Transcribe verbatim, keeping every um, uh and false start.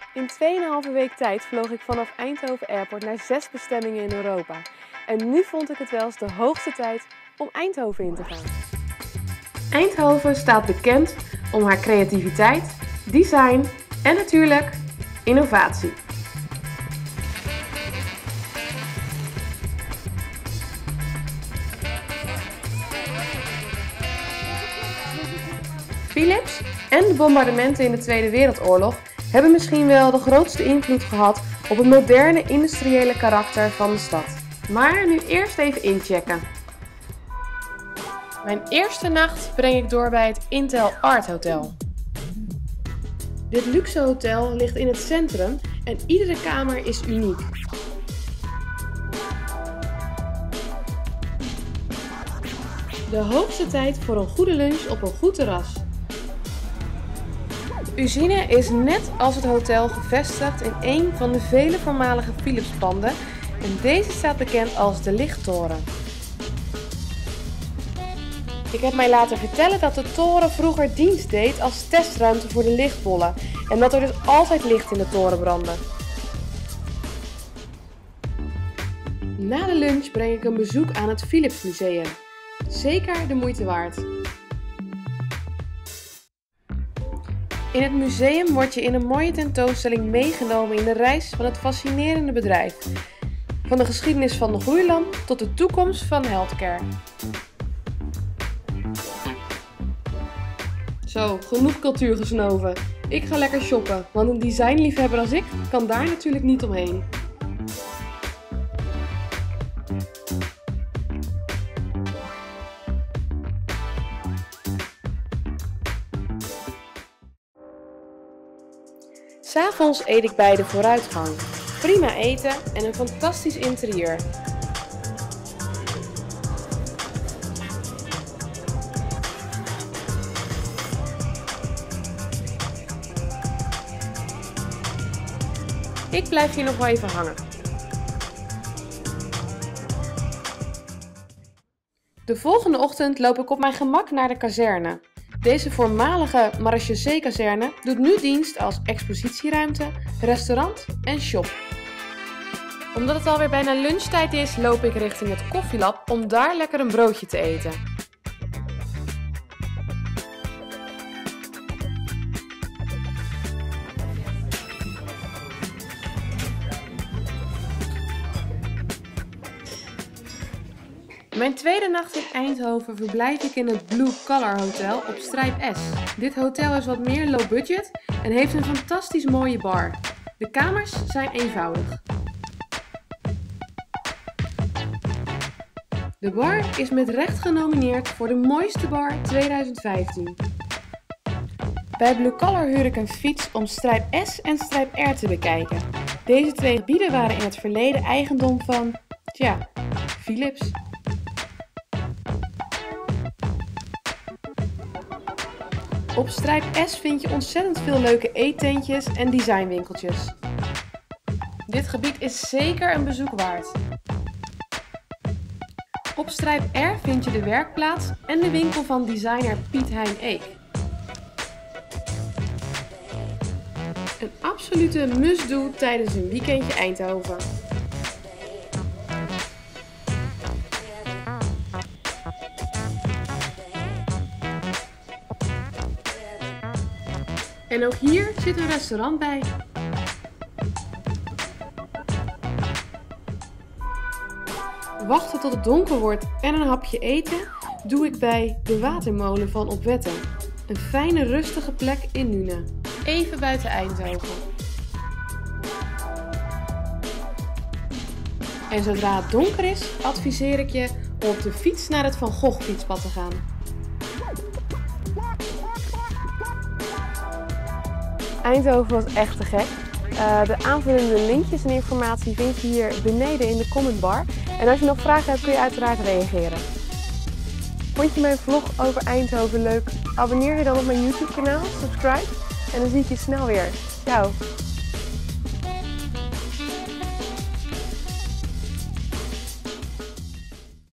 In twee en een halve week tijd vloog ik vanaf Eindhoven Airport naar zes bestemmingen in Europa. En nu vond ik het wel eens de hoogste tijd om Eindhoven in te gaan. Eindhoven staat bekend om haar creativiteit, design en natuurlijk innovatie. Philips en de bombardementen in de Tweede Wereldoorlog hebben misschien wel de grootste invloed gehad op het moderne industriële karakter van de stad. Maar nu eerst even inchecken. Mijn eerste nacht breng ik door bij het Intel Art Hotel. Dit luxe hotel ligt in het centrum en iedere kamer is uniek. De hoogste tijd voor een goede lunch op een goed terras. Usine is net als het hotel gevestigd in een van de vele voormalige Philips panden en deze staat bekend als de Lichttoren. Ik heb mij laten vertellen dat de toren vroeger dienst deed als testruimte voor de lichtbollen en dat er dus altijd licht in de toren brandde. Na de lunch breng ik een bezoek aan het Philips Museum. Zeker de moeite waard. In het museum word je in een mooie tentoonstelling meegenomen in de reis van het fascinerende bedrijf. Van de geschiedenis van de gloeilamp tot de toekomst van healthcare. Zo, genoeg cultuur gesnoven. Ik ga lekker shoppen, want een designliefhebber als ik kan daar natuurlijk niet omheen. S'avonds eet ik bij de Vooruitgang. Prima eten en een fantastisch interieur. Ik blijf hier nog wel even hangen. De volgende ochtend loop ik op mijn gemak naar de kazerne. Deze voormalige marechaussee-kazerne doet nu dienst als expositieruimte, restaurant en shop. Omdat het alweer bijna lunchtijd is, loop ik richting het koffielab om daar lekker een broodje te eten. Mijn tweede nacht in Eindhoven verblijf ik in het Blue Collar Hotel op Strijp S. Dit hotel is wat meer low budget en heeft een fantastisch mooie bar. De kamers zijn eenvoudig. De bar is met recht genomineerd voor de mooiste bar tweeduizend vijftien. Bij Blue Collar huur ik een fiets om Strijp S en Strijp R te bekijken. Deze twee gebieden waren in het verleden eigendom van, tja, Philips. Op Strijp S vind je ontzettend veel leuke eettentjes en designwinkeltjes. Dit gebied is zeker een bezoek waard. Op Strijp R vind je de werkplaats en de winkel van designer Piet Hein Eek. Een absolute must-do tijdens een weekendje Eindhoven. En ook hier zit een restaurant bij. Wachten tot het donker wordt en een hapje eten doe ik bij de Watermolen van Opwetten. Een fijne rustige plek in Nune, even buiten Eindhoven. En zodra het donker is, adviseer ik je om op de fiets naar het Van Gogh fietspad te gaan. Eindhoven was echt te gek. Uh, de aanvullende linkjes en informatie vind je hier beneden in de commentbar. En als je nog vragen hebt kun je uiteraard reageren. Vond je mijn vlog over Eindhoven leuk? Abonneer je dan op mijn YouTube kanaal, subscribe en dan zie ik je snel weer. Ciao!